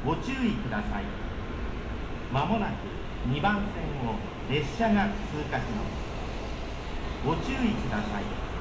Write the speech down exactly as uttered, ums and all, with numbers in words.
ご注意ください。まもなくにばん線を列車が通過します。ご注意ください。